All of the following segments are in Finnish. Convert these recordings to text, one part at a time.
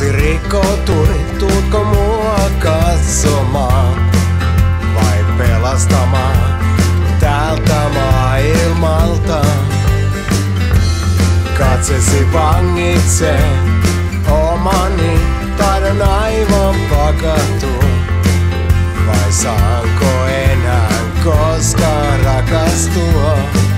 Lasi rikkoutui, tuutko mua katsomaan vai pelastamaan tältä maailmalta? Katsesi vangitsee omani, taidon aivan pakahtua. Vai saanko enää koskaan rakastua?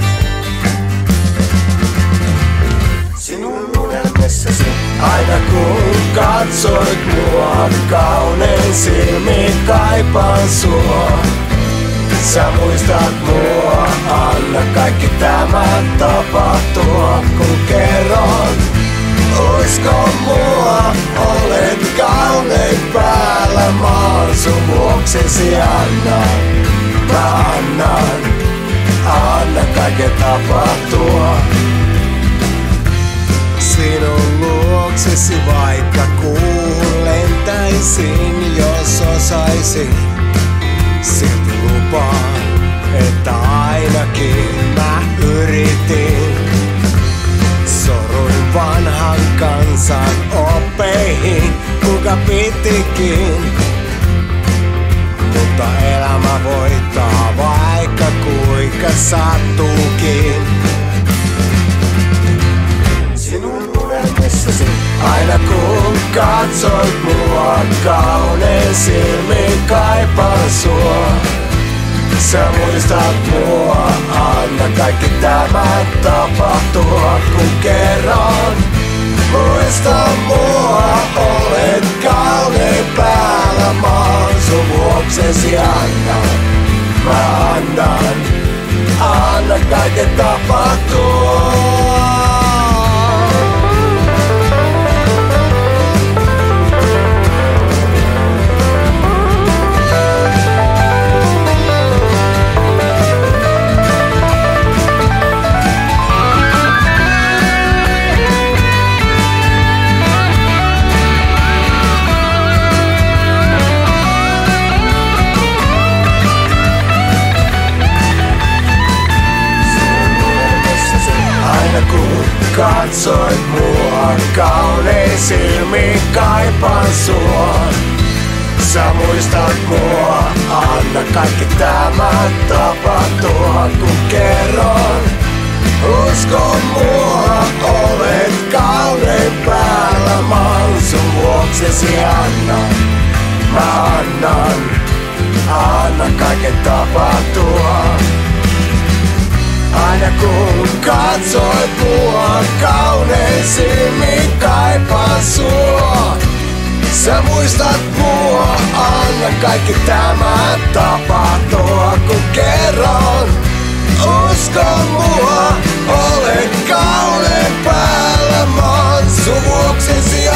Sinun unelmissasi aina kun katsoit mua, kaunein silmin kaipaan sua. Sä muistat mua, anna kaikki tämä tapahtua, kun kerron. Usko mua, olet kaunein päällä, mä oon sun vuoksesi annan. Mä anna kaiken tapahtua. Sinun luoksesi vaikka kuuhun lentäisin, jos osaisin. Silti lupaan, että ainakin mä yritin. Soruin vanhan kansan oppeihin, kuka pitikin. Mutta elämä voittaa vaikka kuinka sattuukin. Sinun unelmissasi aina kun katsoit mua, kaunein silmin kaipaan sua. Sä muistat mua, anna kaikki tämä tapahtua, kun kerron. Muista mua, olet kaunein päällä, mä oon sun vuoksesi annan. Mä anna kaiken tapahtua. Kun katsoit mua, kaunein silmin kaipaan sua. Sä muistat mua, anna kaikki tämä tapahtua, kun kerron. Usko mua, olet kaunein päällä, mä oon sun vuoksesi annan. Mä anna kaiken tapahtua. Aina kun katsoit mua, kaunein silmin kaipaan sua. Sä muistat mua, anna kaikki tämä tapahtua, kun kerron. Usko mua, olet kaunein päällä, mä oon sun vuoksesi